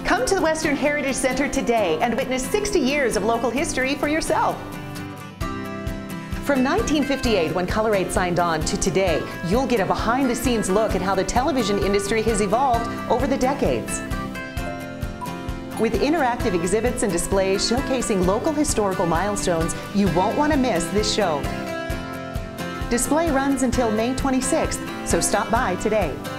Come to the Western Heritage Center today and witness 60 years of local history for yourself. From 1958, when Color 8 signed on, to today, you'll get a behind-the-scenes look at how the television industry has evolved over the decades. With interactive exhibits and displays showcasing local historical milestones, you won't want to miss this show. Display runs until May 26th, so stop by today.